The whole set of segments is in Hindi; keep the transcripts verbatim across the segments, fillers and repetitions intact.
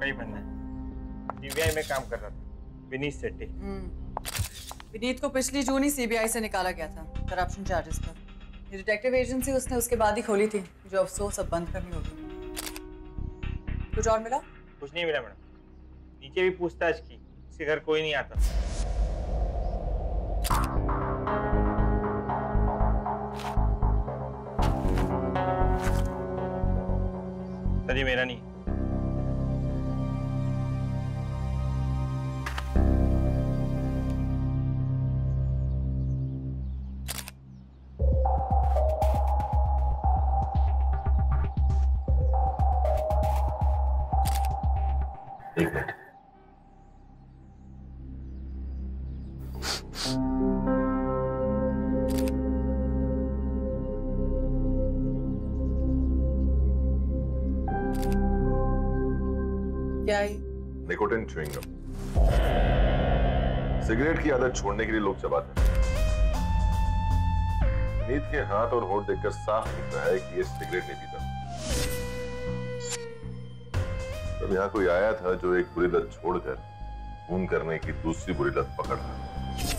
का ही बनना है। सीबीआई में काम कर रहा था, विनीत सेठी। विनीत को पिछली जून ही सीबीआई से निकाला गया था करप्शन चार्जेस पर। ये डिटेक्टिव एजेंसी उसने उसके बाद ही खोली थी, जो अफसोस अब बंद करनी होगी। कुछ और मिला? कुछ नहीं मिला मैडम। नीचे भी पूछताछ की, इसके घर कोई नहीं आता। सर ये मेरा नहीं। एक मिनट। क्या है? Nicotine chewing gum. सिगरेट की आदत छोड़ने के लिए लोग चबाते हैं। नीत के हाथ और होठ देखकर साफ दिख रहा है कि ये सिगरेट नहीं पीता। तब यहाँ कोई आया था जो एक बुरी लत छोड़कर खून करने की दूसरी बुरी लत पकड़ रहा है।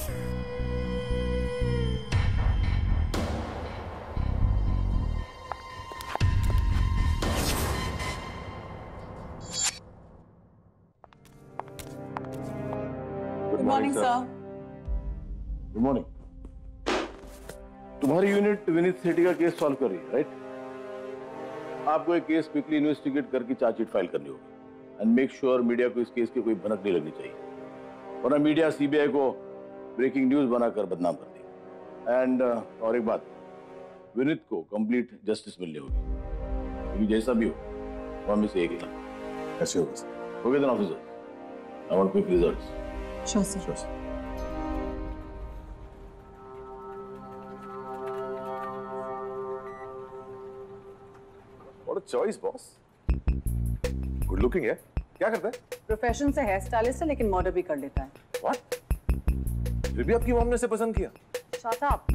Good morning sir. Good morning. तुम्हारी यूनिट विनीत सेठी का केस सॉल्व कर रही है, राइट? आपको एक केस क्विकली इन्वेस्टिगेट करके चार्जशीट फाइल करनी होगी एंड मेक श्योर मीडिया को इस केस की कोई भनक नहीं लगनी चाहिए, वरना मीडिया सीबीआई को ब्रेकिंग न्यूज बनाकर बदनाम कर देगी। एंड uh, और एक बात, विनीत को कंप्लीट जस्टिस मिलनी होगी, क्योंकि जैसा भी हो वो हमें से एक ही ना। ऐसे होगा sir. Okay then officer, I want quick results. Sure, sir. Sure, sir. What a choice, boss. Good looking है। क्या करता है? प्रोफेशन से हेयर स्टाइलिस्ट है, लेकिन मर्डर भी कर लेता है। What? फिर भी आपकी मॉम ने इसे पसंद किया। Shut up.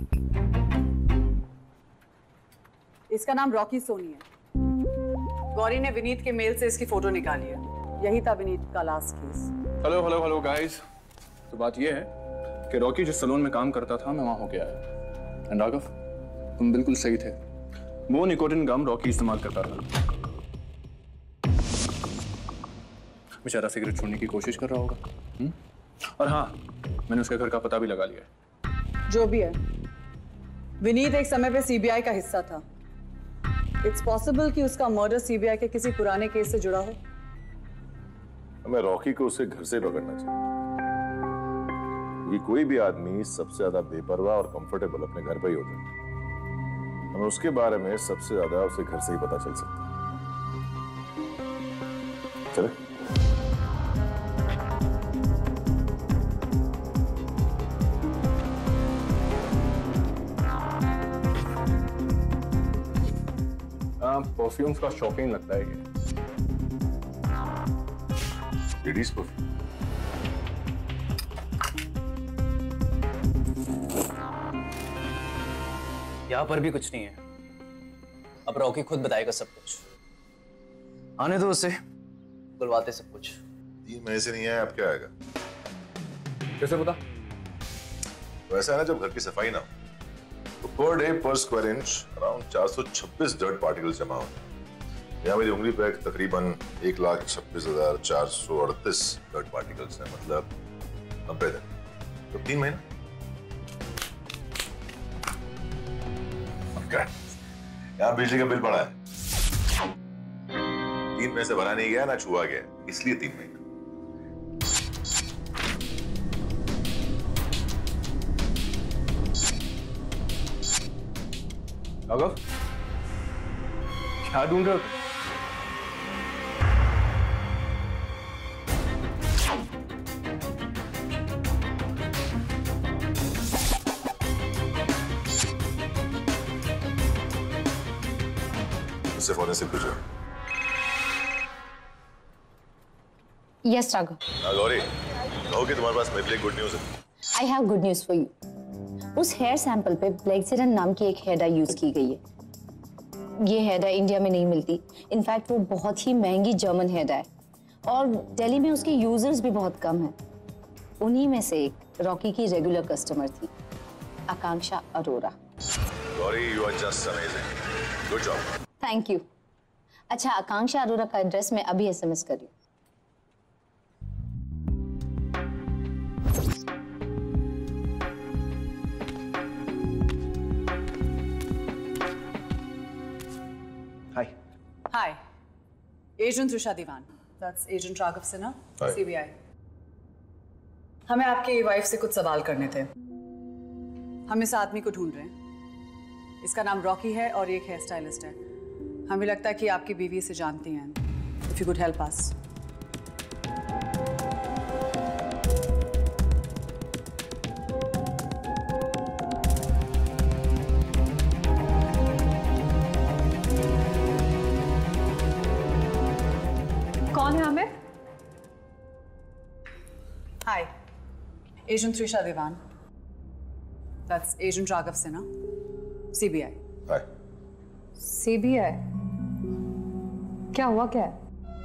इसका नाम रॉकी सोनी है। गौरी ने विनीत के मेल से इसकी फोटो निकाली है। यही था विनीत का last case. Hello hello hello guys. तो बात यह है कि रॉकी जिस सलून में काम करता था मैं वहां होके आया। एंड राघव, तुम बिल्कुल सही थे, वो निकोटिन गम रॉकी इस्तेमाल करता था। बेचारा सिगरेट छोड़ने की कोशिश कर रहा होगा। हुँ? और हाँ, मैंने उसके घर का पता भी लगा लिया है। जो भी है, विनीत एक समय पे सीबीआई का हिस्सा था। इट्स पॉसिबल कि उसका मर्डर सीबीआई के किसी पुराने केस से जुड़ा हो। हमें रॉकी को उसे घर से पकड़ना चाहिए। ये कोई भी आदमी सबसे ज्यादा बेपरवाह और कंफर्टेबल अपने घर पे ही होता है। हमें उसके बारे में सबसे ज्यादा उसे घर से ही पता चल सकता है। चले? परफ्यूम्स का शौकीन लगता है ये। Ladies perfume. यहाँ पर भी कुछ नहीं है। अब रॉकी खुद बताएगा सब कुछ। आने दो उसे, बुलवाते सब कुछ। तीन महीने से नहीं आया, अब क्या आएगा? कैसे पता? वैसा है ना, जब घर की सफाई ना हो तो पर डे पर स्क्वायर इंच अराउंड चार सौ छब्बीस डर्ट पार्टिकल्स जमा होते हैं। यहाँ मेरी उंगली पे तकरीबन एक लाख छब्बीस हजार चार सौ अड़तीस डर्ट पार्टिकल्स हैं, मतलब नब्बे दिन। तो तीन महीने यहाँ बिजली का बिल पड़ा है, तीन महीने से भरा नहीं गया ना छुआ गया, इसलिए तीन महीने। राघव, क्या ढूंढ रहे हो? उससे फोरेंसिक पूछो। यस राघव। हाँ गौरी, कहो कि तुम्हारे पास मेरे लिए गुड न्यूज है। I have good news for you. उस हेयर सैंपल पे ब्लैकजेरन नाम की एक हेयर डाई यूज की गई है। ये हेयर डाई इंडिया में नहीं मिलती। इनफैक्ट वो बहुत ही महंगी जर्मन हेयर डाई है और दिल्ली में उसके यूजर्स भी बहुत कम हैं। उन्हीं में से एक रॉकी की रेगुलर कस्टमर थी, Akanksha Arora. Gauri, you are just amazing. Good job. Thank you. अच्छा, आकांक्षा अरोरा का एड्रेस मैं अभी एसएमएस कर रही हूँ। Hi. Hi, agent Risha Dewan, that's agent Raghav Sinha, Hi. CBI. हमें आपकी वाइफ से कुछ सवाल करने थे। हम इस आदमी को ढूंढ रहे हैं। इसका नाम रॉकी है और ये एक हेयर स्टाइलिस्ट है। हमें लगता है कि आपकी बीवी इसे जानती हैं। If you could help us. कौन है हमें? Hi, agent Risha Dewan, that's agent Raghav Sinha, CBI. Hi. CBI? क्या हुआ क्या है?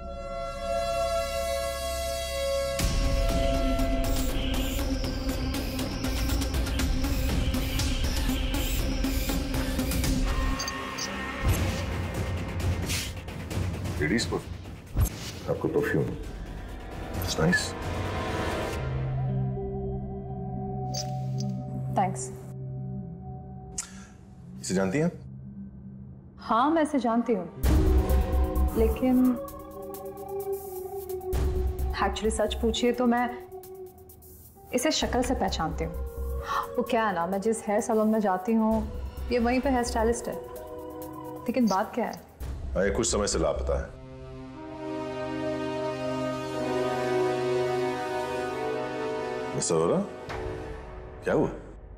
Ladies for आपको परफ्यूम। It's nice. थैंक्स। इसे जानती हैं? हाँ, मैं इसे जानती हूँ, लेकिन एक्चुअली सच पूछिए तो मैं इसे शक्ल से पहचानती हूँ। वो क्या है ना, मैं जिस हेयर सैलून में जाती हूँ ये वहीं पे हेयर स्टाइलिस्ट है। लेकिन बात क्या है? हाँ, ये कुछ समय से लापता है। मिस्टर अरोरा, क्या हुआ?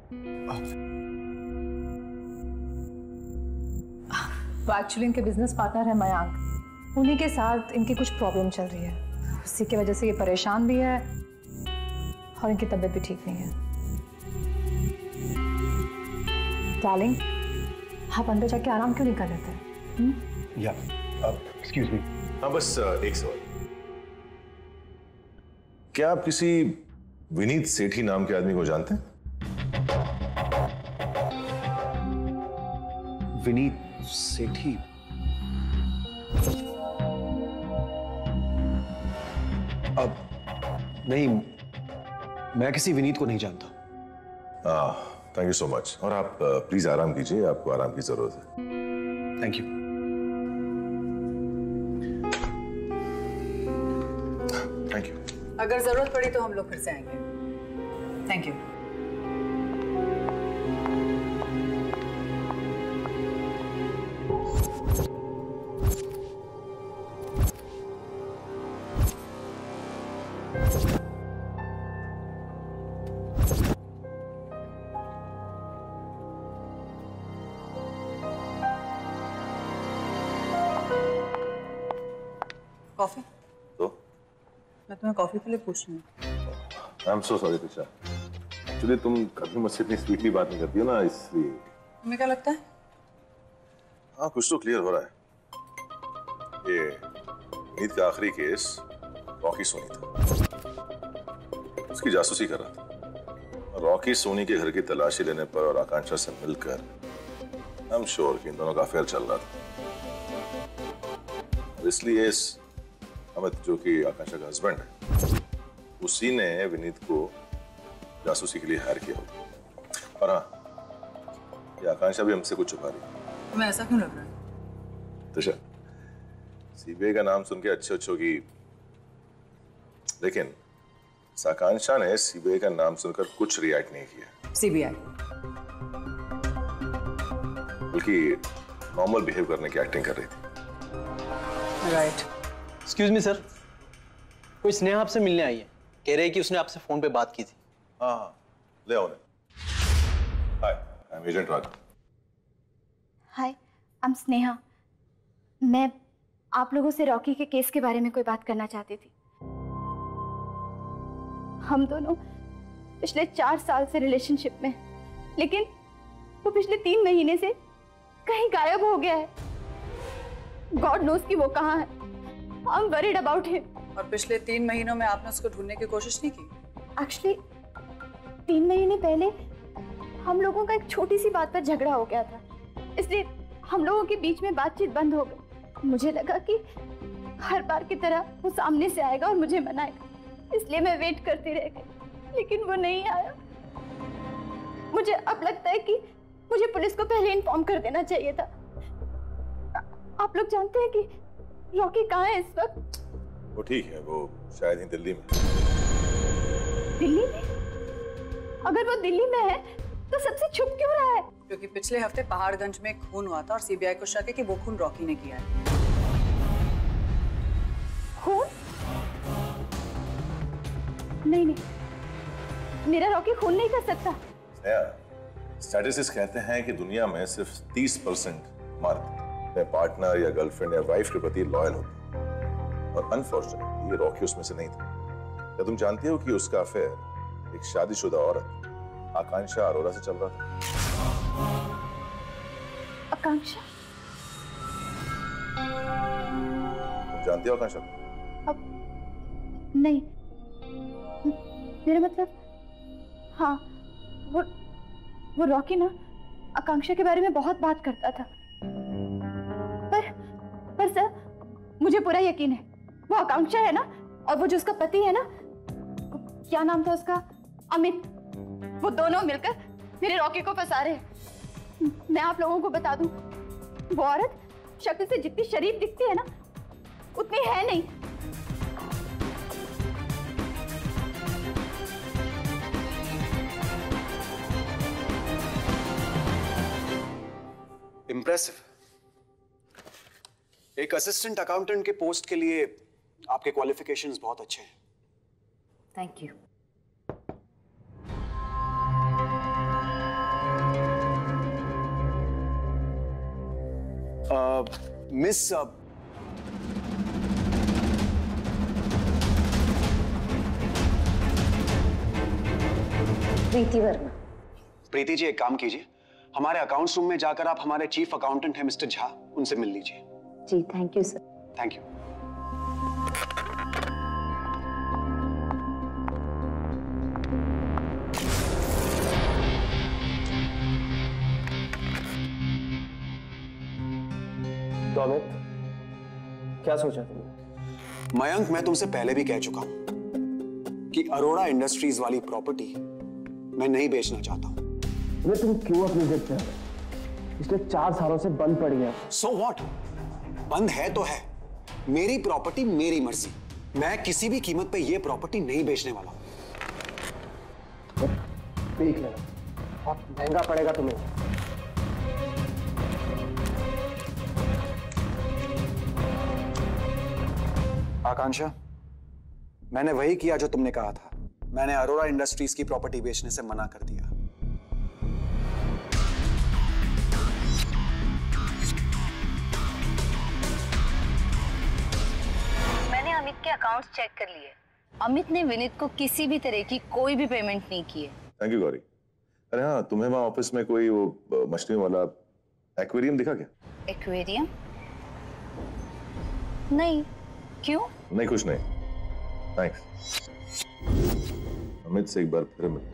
वो एक्चुअली इनके बिजनेस पार्टनर है मयांक। उन्हीं के साथ इनकी कुछ प्रॉब्लम चल रही है। उसी की वजह से ये परेशान भी है और इनकी तबीयत भी ठीक नहीं है। डार्लिंग, आप अंदर जाके आराम क्यों नहीं कर लेते? या एक्सक्यूज मी। हाँ, बस एक सवाल। क्या आप किसी विनीत सेठी नाम के आदमी को जानते हैं? विनीत सेठी? अब नहीं, मैं किसी विनीत को नहीं जानता। हाँ, थैंक यू सो मच। और आप प्लीज आराम कीजिए, आपको आराम की जरूरत है। Thank you. Thank you. अगर जरूरत पड़ी तो हम लोग फिर से आएंगे। Thank you. कॉफी? तो मैं तुम्हें कॉफी के लिए पूछ रही हूँ। I am so sorry Trisha. Actually तुम कभी मुझसे इतनी स्वीटली बात नहीं करती हो ना, इसलिए। तुम्हें क्या लगता है? हाँ, कुछ तो क्लियर हो रहा है। ये विनीत का आखिरी केस रॉकी सोनी था। उसकी जासूसी कर रहा था। रॉकी सोनी के घर की तलाशी लेने पर और आकांक्षा से मिलकर आई एम श्योर कि इन दोनों का अफेयर चल रहा था। इसलिए इस अमित, जो कि आकांक्षा का हस्बैंड है, उसी ने विनीत को जासूसी के लिए हायर किया होगा। और हाँ, ये आकांक्षा भी हमसे कुछ छुपा रही है। तुम्हें ऐसा क्यों लग रहा है? त्रिशा, सीबीआई का नाम सुन के अच्छे अच्छों की, लेकिन आकांक्षा ने सीबीआई का नाम सुनकर कुछ रिएक्ट नहीं किया। सीबीआई बल्कि नॉर्मल बिहेव करने की एक्टिंग कर रही थी। राइट। एक्सक्यूज मी सर, कोई स्नेहा आपसे मिलने आई है। कह रहे हैं कि उसने आपसे फोन पे बात की थी। हाँ हाँ, ले आओ उन्हें। Hi, I am agent Raghav. Hi, I am Sneha. मैं आप लोगों से रॉकी के केस के बारे में कोई बात करना चाहती थी। हम दोनों पिछले चार साल से रिलेशनशिप में, लेकिन वो पिछले तीन महीने से कहीं गायब हो गया है। गॉड नोस कि वो कहाँ है। I am worried about him. और पिछले तीन महीनों में आपने उसको ढूंढने की कोशिश नहीं की? एक्चुअली तीन महीने पहले हम लोगों का एक छोटी सी बात पर झगड़ा हो गया था, इसलिए हम लोगों के बीच में बातचीत बंद हो गई। मुझे लगा कि हर बार की तरह वो सामने से आएगा और मुझे मनाएगा, इसलिए मैं वेट करती रह गई, लेकिन वो नहीं आया। मुझे अब लगता है कि मुझे पुलिस को पहले इन्फॉर्म कर देना चाहिए था। आप लोग जानते हैं कि रॉकी कहाँ है इस वक्त? वो ठीक है, वो शायद ही दिल्ली में। दिल्ली में? अगर वो दिल्ली में है तो सबसे छुप क्यों रहा है? क्योंकि पिछले हफ्ते पहाड़गंज में खून हुआ था और सीबीआई को शक है कि वो खून रॉकी ने किया है। खून? नहीं नहीं, मेरा रॉकी खून नहीं कर सकता। स्टैटिस्टिक्स कहते हैं कि दुनिया में सिर्फ तीस परसेंट मर्द अपने पार्टनर या गर्लफ्रेंड या वाइफ के प्रति लॉयल होते हैं, और अनफॉर्चुनेटली ये रॉकी उसमें से नहीं था। क्या तुम जानती हो कि उसका अफेयर एक शादीशुदा औरत आकांक्षा अरोरा से चल रहा था? आकांक्षा? तुम जानती हो आकांक्षा? अब नहीं, मेरा मतलब हाँ, वो वो रॉकी ना आकांक्षा के बारे में बहुत बात करता था, पर पर सर मुझे पूरा यकीन है वो आकांक्षा है ना, और वो जो उसका पति है ना, क्या नाम था उसका, अमित, वो दोनों मिलकर मेरे रॉकी को फंसा रहे हैं। मैं आप लोगों को बता दूं, वो औरत शक्ल से जितनी शरीफ दिखती है ना, उतनी है नहीं। इम्प्रेसिव। एक असिस्टेंट अकाउंटेंट के पोस्ट के लिए आपके क्वालिफिकेशंस बहुत अच्छे हैं। Thank you. Miss Preeti Verma. Preeti ji, एक काम कीजिए, हमारे अकाउंट्स रूम में जाकर आप हमारे चीफ अकाउंटेंट हैं मिस्टर झा, उनसे मिल लीजिए। जी thank you sir. Thank you. तो अमित, क्या सोचा तुमने? मयंक, मैं तुमसे पहले भी कह चुका हूं कि अरोड़ा इंडस्ट्रीज वाली प्रॉपर्टी मैं नहीं बेचना चाहता हूं। अरे तुम क्यों अपनी जिद पे हो? पिछले चार सालों से बंद पड़ी है। So what? बंद है तो है, मेरी प्रॉपर्टी मेरी मर्जी। मैं किसी भी कीमत पे ये प्रॉपर्टी नहीं बेचने वाला हूं। देख लेना, बहुत महंगा पड़ेगा तुम्हें। आकांक्षा, मैंने वही किया जो तुमने कहा था। मैंने अरोड़ा इंडस्ट्रीज की प्रॉपर्टी बेचने से मना कर दिया। मैंने अमित के अकाउंट्स चेक कर लिए। अमित ने विनीत को किसी भी तरह की कोई भी पेमेंट नहीं की है। Thank you Gauri. अरे हाँ, तुम्हें वहाँ ऑफिस में कोई वो मछलियों वाला एक्वेरियम दिखा क्या? एक्वेरियम? नहीं, क्यों? नहीं, कुछ नहीं। थैंक्स। अमित से एक बार फिर मिल।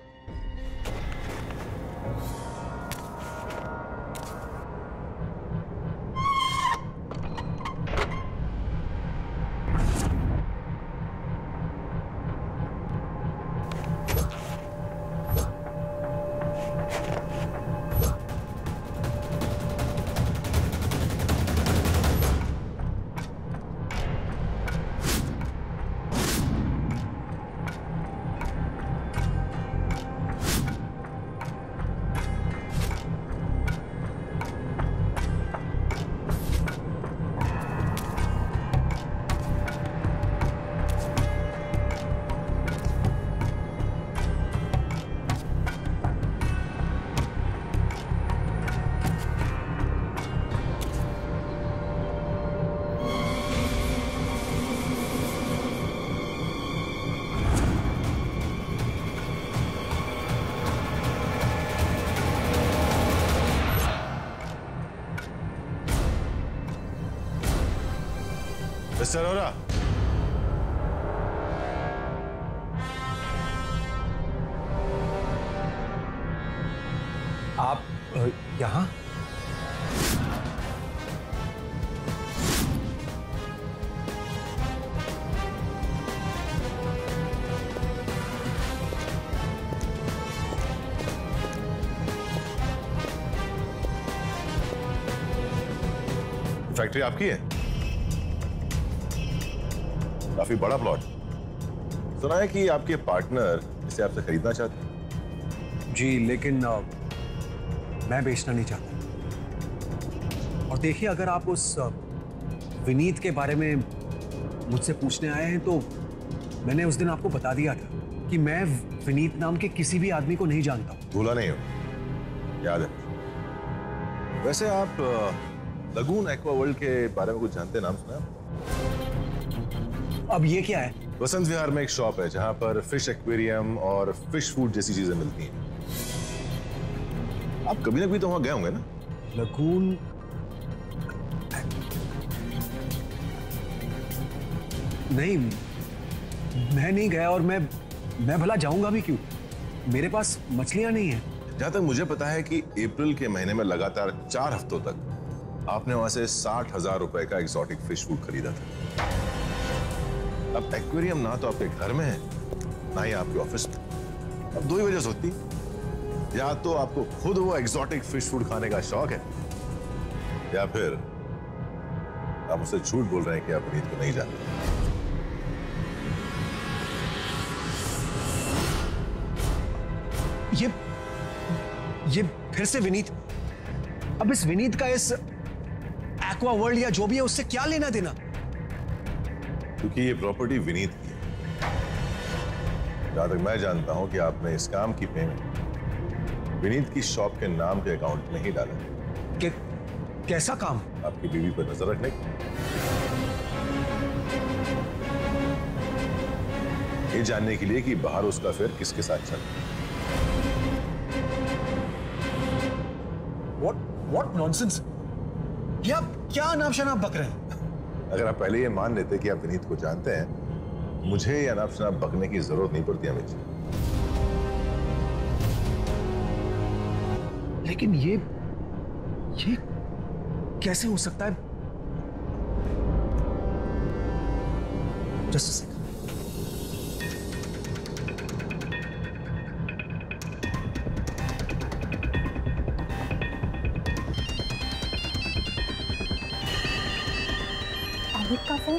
मिस्टर अरोरा, आप अ, यहाँ? फैक्ट्री आपकी है? काफी बड़ा प्लॉट। सुना है कि आपके पार्टनर इसे आपसे खरीदना चाहते हैं। जी, लेकिन अ, मैं बेचना नहीं चाहता। और देखिए, अगर आप उस अ, विनीत के बारे में मुझसे पूछने आए हैं तो मैंने उस दिन आपको बता दिया था कि मैं विनीत नाम के किसी भी आदमी को नहीं जानता हूं। भूला नहीं हो, याद है। वैसे आप अ, लगून एक्वा वर्ल्ड के बारे में कुछ जानते हैं? नाम सुना है? अब ये क्या है? वसंत विहार में एक शॉप है जहां पर फिश एक्वेरियम और फिश फूड जैसी चीजें मिलती हैं। आप कभी ना कभी तो वहां गए होंगे ना? लगून? नहीं, मैं नहीं गया। और मैं मैं भला जाऊंगा भी क्यों? मेरे पास मछलियां नहीं है। जहां तक मुझे पता है कि अप्रैल के महीने में लगातार चार हफ्तों तक आपने वहां से साठ हजार रुपए का एक्सोटिक फिश फूड खरीदा था। अब एक्वेरियम ना तो आपके घर में है, ना ही आपके ऑफिस में। अब दो ही वजह से होती, या तो आपको खुद वो एक्सोटिक फिश फूड खाने का शौक है, या फिर आप मुझसे झूठ बोल रहे हैं कि आप विनीत को नहीं जानते। ये ये फिर से विनीत? अब इस विनीत का इस एक्वा वर्ल्ड या जो भी है उससे क्या लेना देना? क्योंकि ये प्रॉपर्टी विनीत की है। जहां तक मैं जानता हूं कि आपने इस काम की पेमेंट विनीत की शॉप के नाम के अकाउंट में ही डाला। कि, कैसा काम? आपकी बीवी पर नजर रखने की। ये जानने के लिए कि बाहर उसका अफेयर किसके साथ चल रहा है। What what nonsense? ये आप क्या अनाप शनाप बक रहे हैं? अगर आप पहले ये मान लेते कि आप विनीत को जानते हैं, मुझे ये अनाप शनाप बकने की जरूरत नहीं पड़ती अमित जी। लेकिन ये ये कैसे हो सकता है? जस्ट का फोन?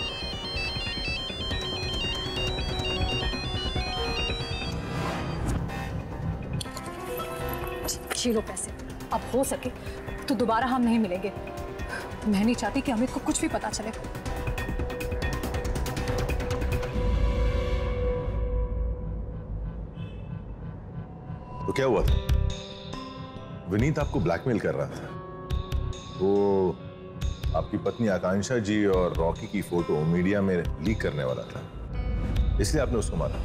ये लो पैसे। अब हो सके तो दोबारा हम नहीं मिलेंगे। मैं नहीं चाहती कि अमित को कुछ भी पता चले। तो क्या हुआ था? विनीत आपको ब्लैकमेल कर रहा था। वो आपकी पत्नी आकांक्षा जी और रॉकी की फोटो मीडिया में लीक करने वाला था, इसलिए आपने उसको मारा।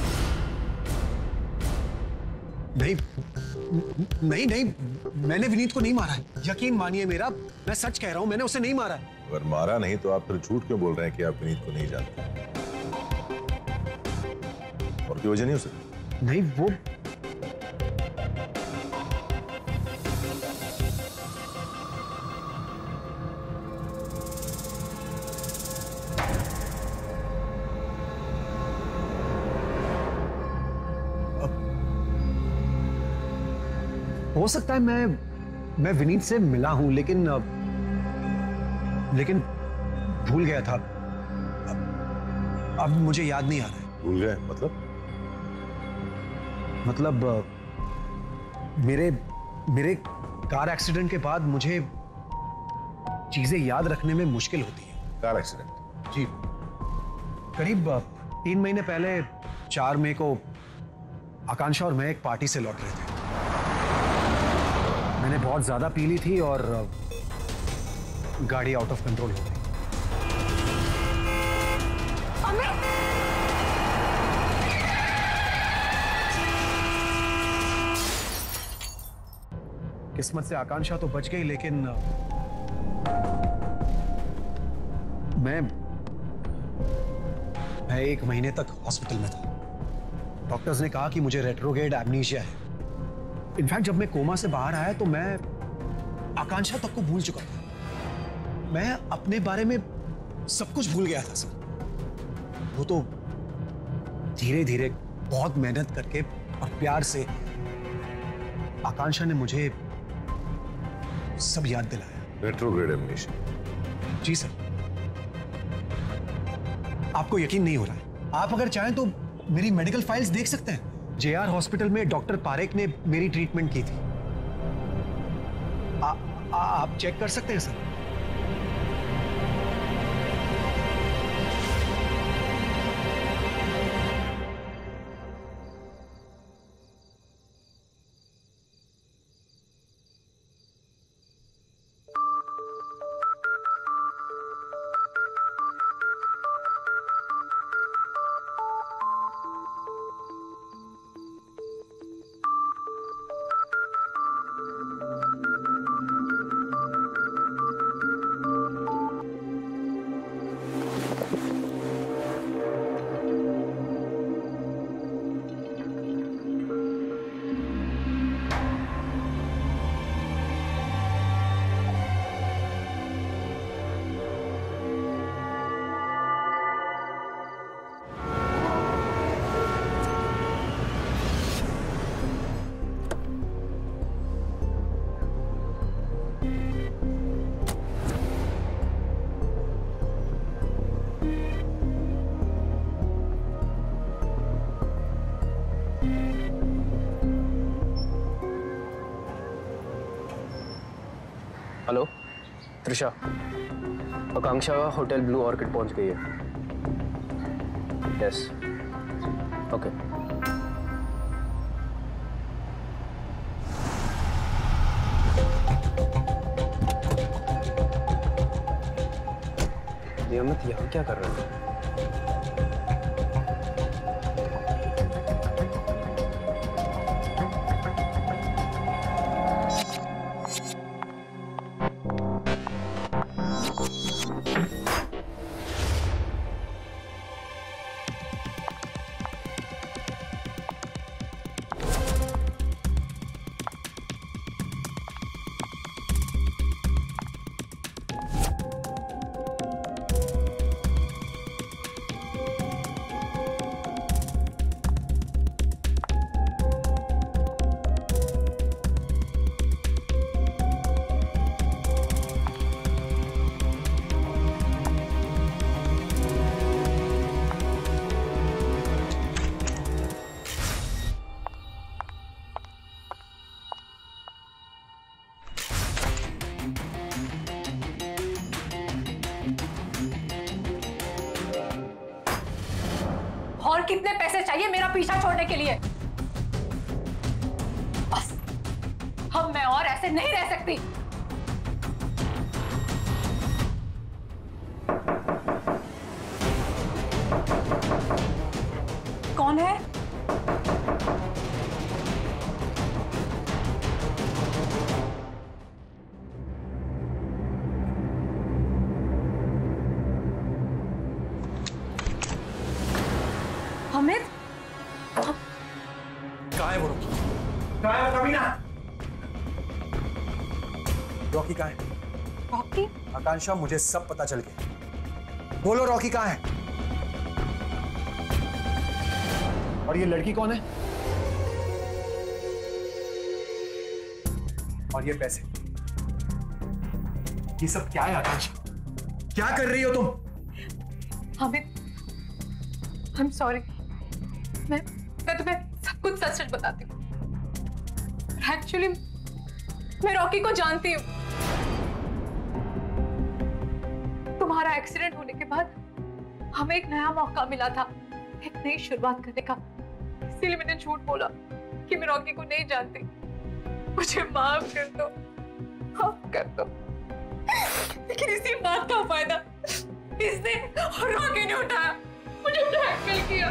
नहीं नहीं नहीं, मैंने विनीत को नहीं मारा है। यकीन मानिए मेरा, मैं सच कह रहा हूं, मैंने उसे नहीं मारा। अगर मारा नहीं तो आप फिर झूठ क्यों बोल रहे हैं कि आप विनीत को नहीं जानते? और कोई वजह नहीं हो सकती? नहीं, वो हो सकता है मैं मैं विनीत से मिला हूं, लेकिन लेकिन भूल गया था। अब, अब मुझे याद नहीं आ रहा है। भूल गए मतलब? मतलब मेरे मेरे कार एक्सीडेंट के बाद मुझे चीजें याद रखने में मुश्किल होती है। Car accident? जी, करीब तीन महीने पहले चार मई को आकांक्षा और मैं एक पार्टी से लौट रहे थे। मैंने बहुत ज्यादा पी ली थी और गाड़ी आउट ऑफ कंट्रोल हो गई। किस्मत से आकांक्षा तो बच गई, लेकिन मैं मैं एक महीने तक हॉस्पिटल में था। डॉक्टर्स ने कहा कि मुझे रेट्रोग्रेड एमनीशिया है इनफैक्ट जब मैं कोमा से बाहर आया तो मैं आकांक्षा तक को भूल चुका था। मैं अपने बारे में सब कुछ भूल गया था सर। वो तो धीरे धीरे बहुत मेहनत करके और प्यार से आकांक्षा ने मुझे सब याद दिलाया। Retrograde amnesia. जी सर। आपको यकीन नहीं हो रहा है? आप अगर चाहें तो मेरी मेडिकल फाइल्स देख सकते हैं। जेआर हॉस्पिटल में डॉक्टर पारेख ने मेरी ट्रीटमेंट की थी। आ, आ, आप चेक कर सकते हैं sir. Hello Trisha, Akanksha hotel blue orchid पहुंच गई है। Yes, okay. नियमित यहाँ क्या कर रहा है? और कितने पैसे चाहिए मेरा पीछा छोड़ने के लिए? बस, अब मैं और ऐसे नहीं रह सकती। कौन है? अमित? कहाँ है वो रॉकी? कहाँ है वो कमीना? रॉकी कहाँ है? रॉकी? आकांक्षा, मुझे सब पता चल गया। बोलो रॉकी कहाँ है? और ये लड़की कौन है? और ये पैसे? ये सब क्या है आकांक्षा? क्या कर रही हो तुम? Amit, I am sorry. मैं मैं तुम्हें सब कुछ सच सच बताती हूँ। एक्चुअली मैं रॉकी को जानती हूँ। तुम्हारा एक्सीडेंट होने के बाद हमें एक नया मौका मिला था, एक नई शुरुआत करने का। इसीलिए मैंने झूठ बोला कि मैं रॉकी को नहीं जानती। मुझे माफ कर दो, माफ कर दो। लेकिन इसी बात का फायदा इसने और रॉकी ने उठाया, मुझे ब्लैकमेल किया।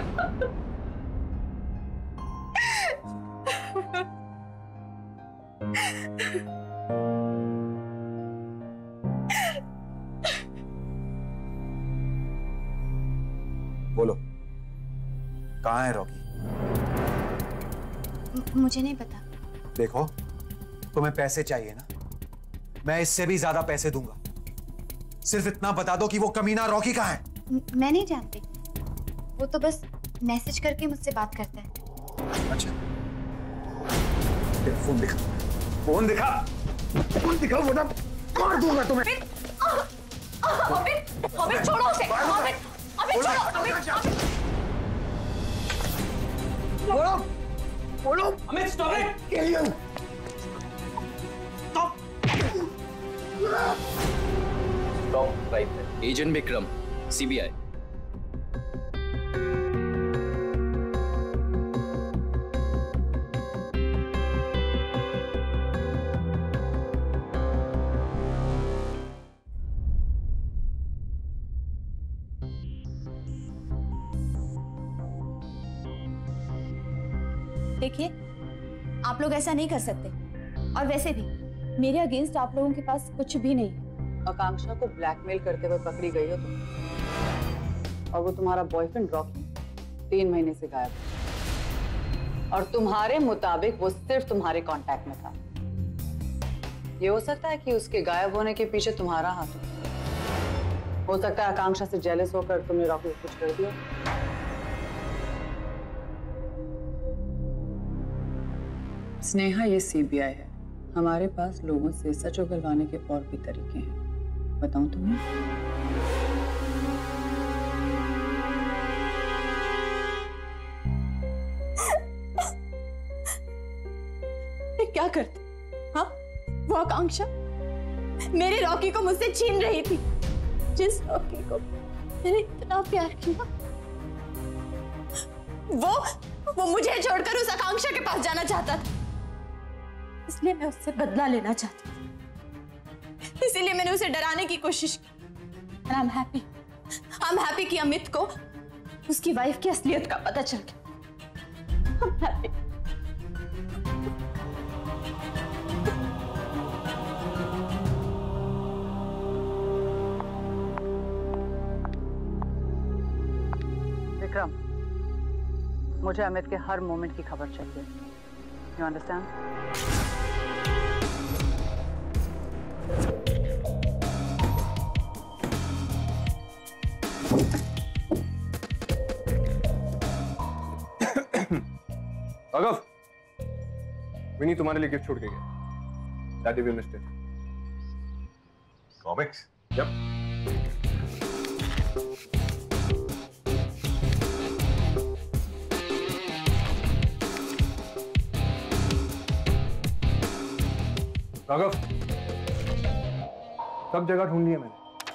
बोलो, कहाँ है रॉकी? मुझे नहीं पता। देखो, तुम्हें पैसे चाहिए ना, मैं इससे भी ज्यादा पैसे दूंगा। सिर्फ इतना बता दो कि वो कमीना रॉकी कहाँ है। मैं नहीं जानती, वो तो बस मैसेज करके मुझसे बात करता है। अच्छा, तेरा फोन दिखा, फोन दिखा, फोन दिखा, वो ना मार दूंगा तुम्हें। अमित, अमित छोड़ो उसे, अमित, अमित छोड़ो, अमित, बोलो, बोलो, Amit stop it, kill you, stop, stop right there. Agent Vikram, CBI. देखिए, आप लोग ऐसा नहीं कर सकते, और वैसे भी मेरे अगेंस्ट आप लोगों के पास कुछ भी नहीं है। आकांक्षा को ब्लैकमेल करते हुए पकड़ी गई हो तुम, और वो तुम्हारा बॉयफ्रेंड रॉकी तीन महीने से गायब है, और तुम्हारे मुताबिक वो सिर्फ तुम्हारे कांटेक्ट में था। ये हो सकता है कि उसके गायब होने के पीछे तुम्हारा हाथ हो। हो सकता है आकांक्षा से जेलस होकर तुमने रॉकी को कुछ कर दिया। स्नेहा, ये सीबीआई है। हमारे पास लोगों से सच उगलवाने के और भी तरीके हैं। बताऊं तुम्हें? मैं क्या करती? हाँ, वो आकांक्षा मेरे रॉकी को मुझसे छीन रही थी, जिस रॉकी को मैंने इतना प्यार किया। वो वो मुझे छोड़कर उस आकांक्षा के पास जाना चाहता था, इसलिए मैं उससे बदला लेना चाहती थी। इसीलिए मैंने उसे डराने की कोशिश की। I am happy, I am happy कि अमित को उसकी वाइफ की असलियत का पता चल गया। आई एम हैप्पी। विक्रम, मुझे अमित के हर मोमेंट की खबर चाहिए। You understand? राघव, विनी तुम्हारे लिए गिफ्ट छोड़ के गया। डैडी भी missed it. Comics? Yup. Raghav, सब जगह ढूंढ लिया मैंने,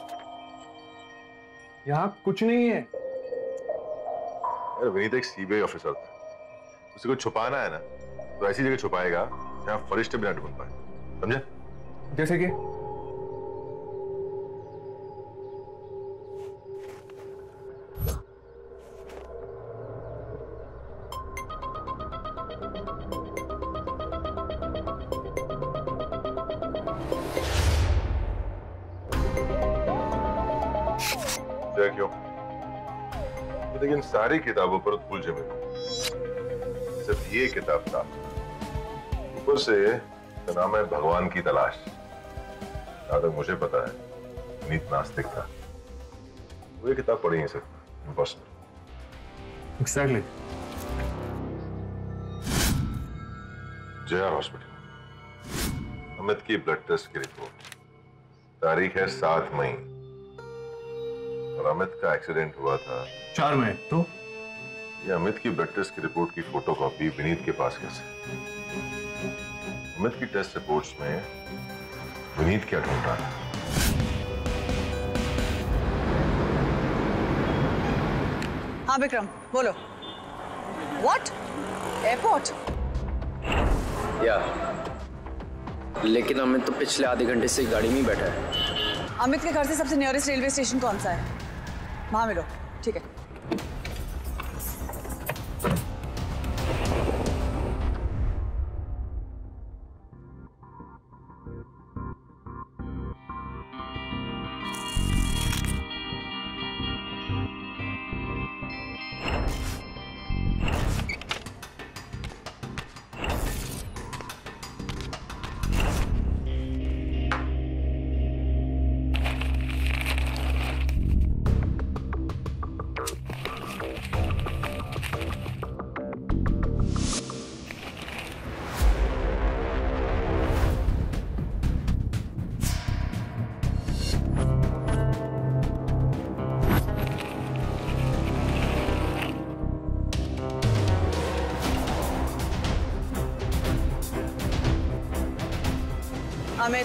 यहाँ कुछ नहीं है। अरे विनीत एक सीबीआई ऑफिसर था, उसे को छुपाना है ना तो ऐसी जगह छुपाएगा जहाँ फरिश्ते भी ना ढूंढ पाए, समझे? जैसे कि क्यों? लेकिन सारी किताबों पर धूल जमे, सिर्फ ये किताब था, ऊपर से इसका नाम है भगवान की तलाश। जहां तक मुझे पता है विनीत नास्तिक था, वो ये किताब पढ़ी है सिर्फ impossible. Exactly. JR hospital, Amit की ब्लड टेस्ट की रिपोर्ट, तारीख है सात मई, और अमित का एक्सीडेंट हुआ था चार मई। तो ये अमित की ब्लड टेस्ट की रिपोर्ट की फोटोकॉपी विनीत के पास कैसे? अमित की टेस्ट रिपोर्ट्स में विनीत क्या ढूंढ रहा है? हाँ विक्रम, बोलो। व्हाट? एयरपोर्ट? या, लेकिन अमित तो पिछले आधे घंटे से गाड़ी में ही बैठा है। अमित के घर से सबसे नियरेस्ट रेलवे स्टेशन कौन सा है? वहां मिलो। ठीक है। अमित,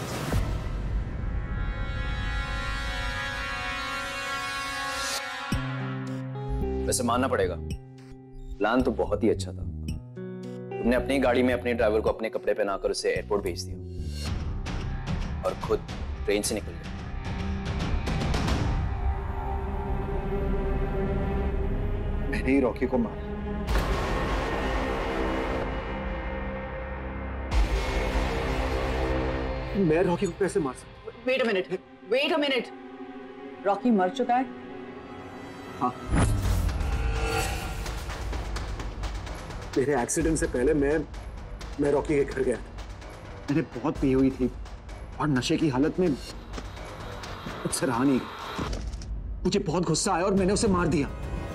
वैसे मानना पड़ेगा, प्लान तो बहुत ही अच्छा था। तुमने अपनी गाड़ी में अपने ड्राइवर को अपने कपड़े पहनाकर उसे एयरपोर्ट भेज दिया और खुद ट्रेन से निकल गए। मैंने ही रॉकी को मारा। मैं रॉकी को कैसे मार सकता? Wait a minute, wait a minute. Rocky मर चुका है? हाँ। मेरे एक्सीडेंट से पहले मैं मैं रॉकी के घर गया था। मैंने बहुत पी हुई थी और नशे की हालत में मुझसे रहा नहीं। मुझे बहुत गुस्सा आया और मैंने उसे मार दिया।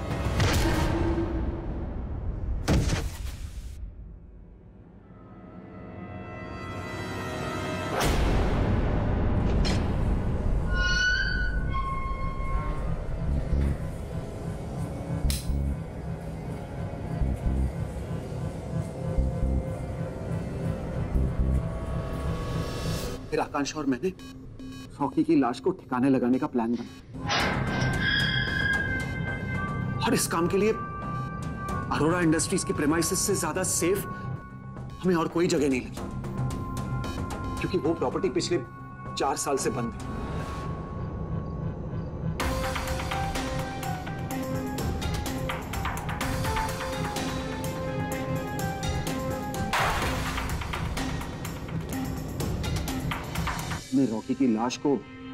फिर आकांक्षा और मैंने रॉकी की लाश को ठिकाने लगाने का प्लान बनाया और इस काम के लिए अरोरा इंडस्ट्रीज की प्रेमाइसेस से ज्यादा सेफ हमें और कोई जगह नहीं लगी, क्योंकि वो प्रॉपर्टी पिछले चार साल से बंद है। मैं रॉकी की लाश को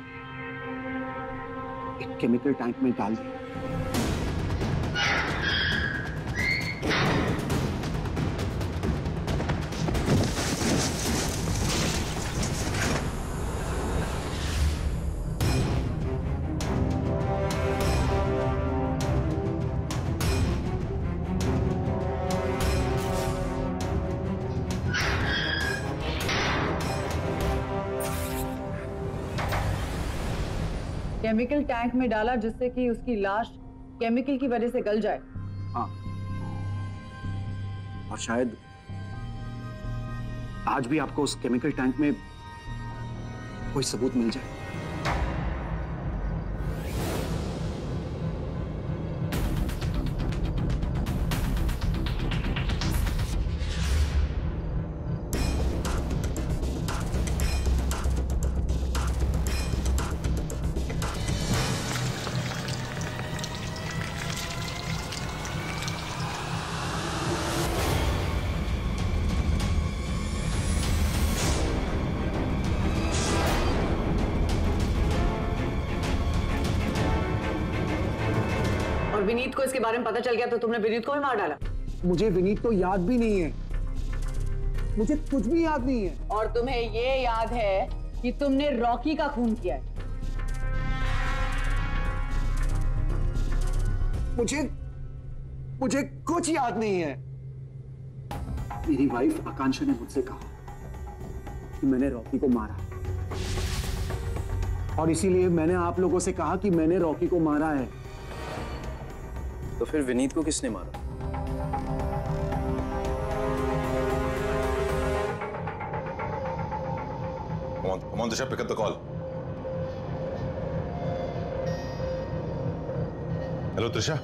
एक केमिकल टैंक में डाल दिया। केमिकल टैंक में डाला जिससे कि उसकी लाश केमिकल की वजह से गल जाए। हाँ, और शायद आज भी आपको उस केमिकल टैंक में कोई सबूत मिल जाए। विनीत को इसके बारे में पता चल गया तो तुमने विनीत को भी मार डाला? मुझे विनीत तो याद भी नहीं है, मुझे कुछ भी याद नहीं है। और तुम्हें ये याद है कि तुमने रॉकी का खून किया है? मुझे मुझे कुछ याद नहीं है। मेरी वाइफ आकांक्षा ने मुझसे कहा कि मैंने रॉकी को मारा और इसीलिए मैंने आप लोगों से कहा कि मैंने रॉकी को मारा है। तो फिर विनीत को किसने मारा? Come on, come on, Disha, pick up the call. Hello, Trisha.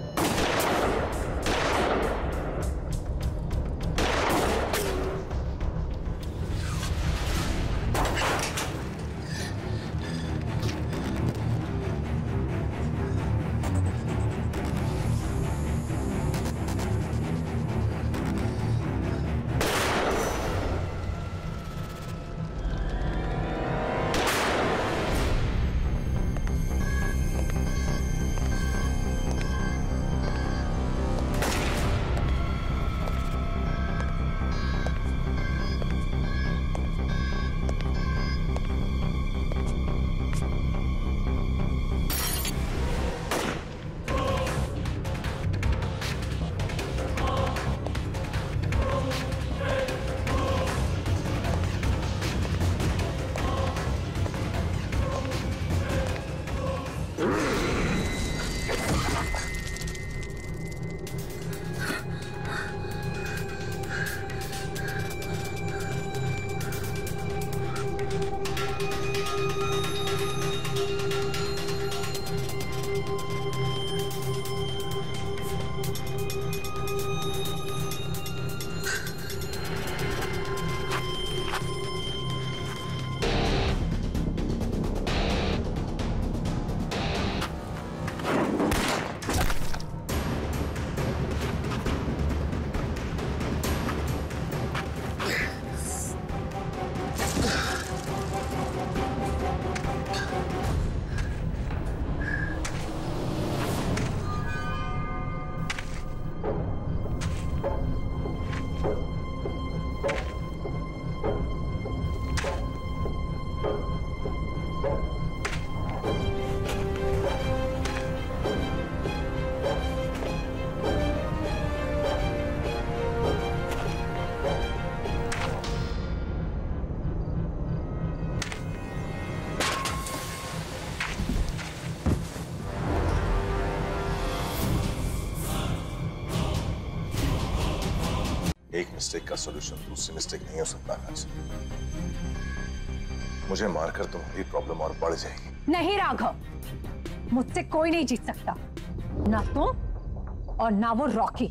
एक मिस्टेक का सॉल्यूशन दूसरी मिस्टेक नहीं हो सकता आकांक्षा। मुझे मारकर तुम्हारी प्रॉब्लम और बढ़ जाएगी। नहीं राघव, मुझसे कोई नहीं जीत सकता, ना तुम और ना वो रॉकी।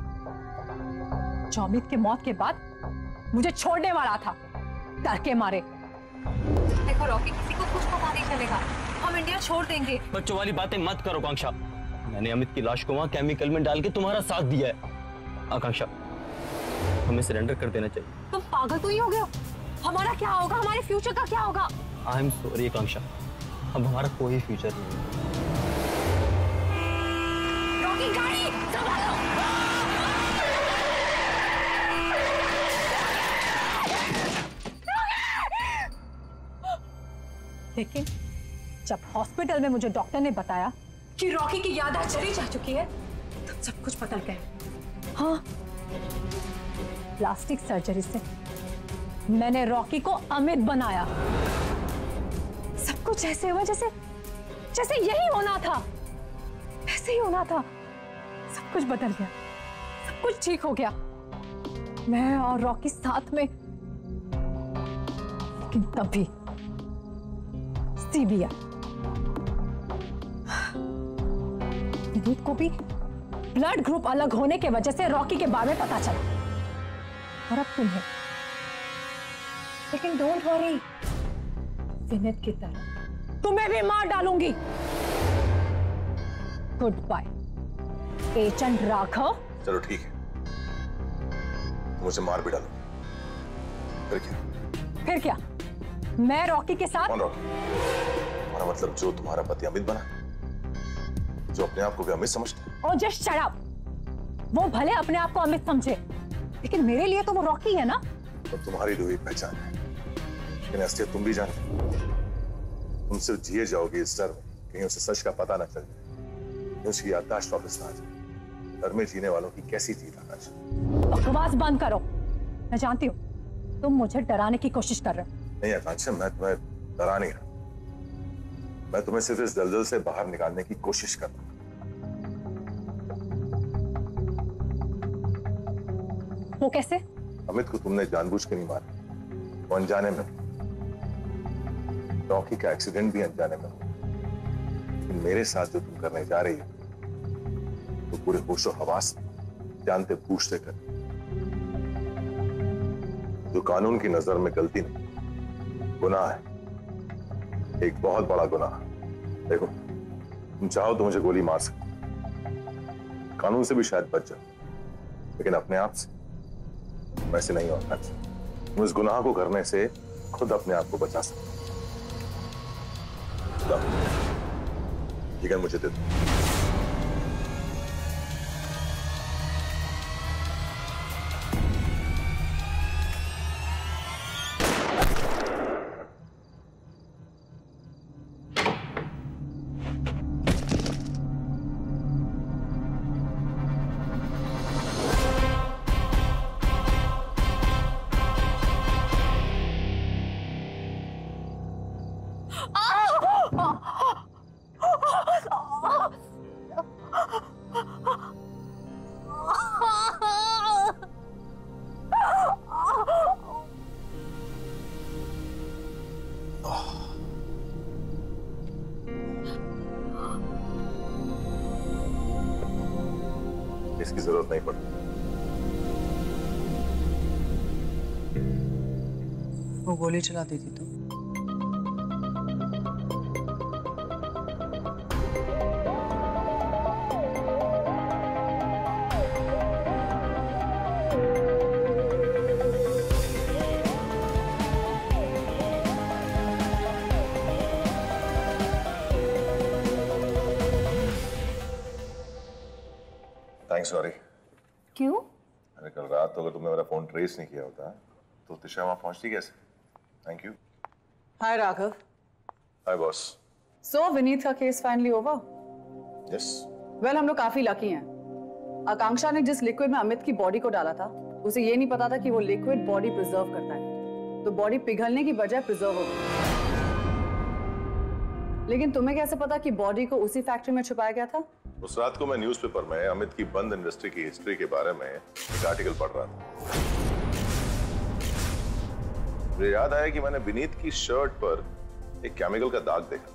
जो अमित की मौत के बाद मुझे छोड़ने वाला था डर के मारे। देखो रॉकी, किसी को कुछ पता नहीं चलेगा, हम इंडिया छोड़ देंगे। बच्चों वाली बातें मत करो आकांक्षा। मैंने अमित की लाश को वहां केमिकल में डाल के तुम्हारा साथ दिया है। आकांक्षा, हमें सरेंडर कर देना चाहिए। तुम पागल तो ही हो गए हो। हमारा क्या होगा, हमारे फ्यूचर का क्या होगा? आई एम सॉरी आकांक्षा, अब हमारा कोई फ्यूचर नहीं है। रॉकी, गाड़ी संभालो। लेकिन जब हॉस्पिटल में मुझे डॉक्टर ने बताया कि रॉकी की याददाश्त चली जा चुकी है, तब सब कुछ बदल गया। हाँ, प्लास्टिक सर्जरी से मैंने रॉकी को अमित बनाया। सब कुछ ऐसे हुआ जैसे जैसे यही होना था, ऐसे ही होना था। सब कुछ बदल गया, सब कुछ ठीक हो गया, मैं और रॉकी साथ में। लेकिन तभी सीबीआई, विनीत को भी ब्लड ग्रुप अलग होने के वजह से रॉकी के बारे में पता चला, और अब तुम्हें। लेकिन डोंट वरी, विनीत की तरह तुम्हें भी मार डालूंगी। Goodbye agent Raghav. चलो ठीक है, मुझे मार भी डालो। फिर क्या? फिर क्या? मैं रॉकी के साथ। कौन रॉकी? हमारा मतलब जो तुम्हारा पति अमित बना, जो अपने आप को भी अमित समझता है। और जस्ट शट अप। वो भले अपने आप को अमित समझे, लेकिन मेरे लिए तो वो रॉकी है ना। तो तुम्हारी दो ही पहचान है, लेकिन असलियत तुम भी जानते हो। तुम सिर्फ जिए जाओगे इस डर में कहीं उसे सच का पता ना चल जाए, कहीं उसकी याददाश्त वापस ना आ जाए। डर में जीने वालों की कैसी जीत आकांक्षा? बकवास बंद करो। मैं जानती हूँ तुम मुझे डराने की कोशिश कर रहे हो। नहीं आकांक्षा, मैं तुम्हें डरा नहीं रहा, मैं तुम्हें सिर्फ इस दलदल से बाहर निकालने की कोशिश कर रहा हूं। वो कैसे? अमित को तुमने जानबूझ के नहीं मारा, वो अनजाने में। रॉकी का एक्सीडेंट भी अनजाने में। लेकिन मेरे साथ जो तुम करने जा रही हो तो पूरे होशो हवास जानते बूझते कर, जो कानून की नजर में गलती नहीं, गुनाह है, एक बहुत बड़ा गुनाह। देखो, तुम चाहो तो मुझे गोली मार सकते, कानून से भी शायद बच जाओ, लेकिन अपने आप से वैसे नहीं होता। तुम इस गुनाह को करने से खुद अपने आप को बचा सकते। ठीक है, मुझे दे दो। इसकी जरूरत नहीं पड़ती। वो गोली चला दी थी तो थैंक्स सॉरी। क्यों? अरे कल रात तो अगर तुमने मेरा फोन ट्रेस नहीं किया होता तो तिशा वहां पहुंचती कैसे? Thank you. Hi Raghav. Hi boss. So Vineet का case finally over? Yes. Well, हम लोग काफी लकी हैं। आकांक्षा ने जिस लिक्विड में अमित की बॉडी को डाला था, उसे ये नहीं पता था कि वो लिक्विड बॉडी प्रिजर्व करता है, तो बॉडी पिघलने की बजाय प्रिजर्व हो गई। लेकिन तुम्हें कैसे पता कि बॉडी को उसी फैक्ट्री में छुपाया गया था? उस रात को मैं न्यूज़पेपर में अमित की बंद इंडस्ट्री की हिस्ट्री के बारे में एक आर्टिकल पढ़ रहा था। मुझे याद आया कि मैंने विनीत की शर्ट पर एक केमिकल का दाग देखा।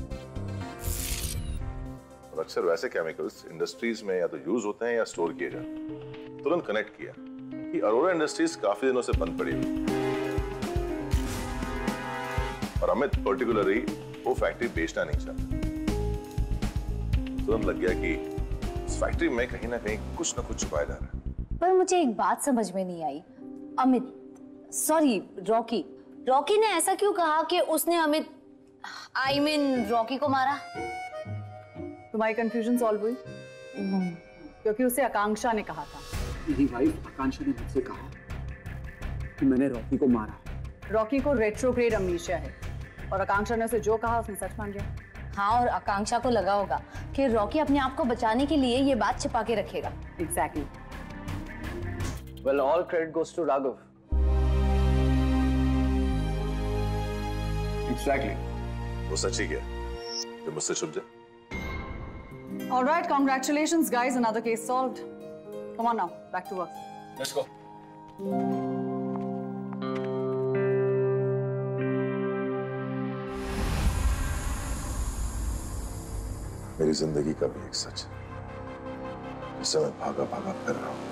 और अक्सर वैसे केमिकल्स इंडस्ट्रीज में या तो यूज होते हैं या स्टोर किए जाते हैं। तुरंत कनेक्ट किया कि अरोरा इंडस्ट्रीज काफी दिनों से बंद पड़ी हुई और अमित पर्टिकुलरली वो फैक्ट्री बेचना नहीं चाहता। तुरंत लग गया कि इस फैक्ट्री में कहीं ना कहीं कुछ ना कुछ छुपाया जा रहा है। पर मुझे एक बात समझ में नहीं आई। अमित, सॉरी रॉकी, रॉकी ने ऐसा क्यों कहा कि उसने अमित, आई मीन रॉकी को मारा? तुम्हारी कंफ्यूजन सॉल्व हुई? क्योंकि उसे आकांक्षा ने कहा था। मेरी वाइफ आकांक्षा ने मुझसे कहा कि मैंने रॉकी को मारा। रॉकी को रेट्रोग्रेड अमनीशिया है और आकांक्षा ने उसे जो कहा उसने सच मान लिया। हाँ, और आकांक्षा को लगा होगा कि रॉकी अपने आप को बचाने के लिए ये बात छिपा के रखेगा। Exactly. Well, all credit goes to Raghav. Exactly. वो सच ही गया जो मुझसे छुप जाए। All right, congratulations, guys. Another case solved. Come on now, back to work. Let's go. मेरी जिंदगी का भी एक सच है जिससे मैं भागा भागा फिर रहा हूं।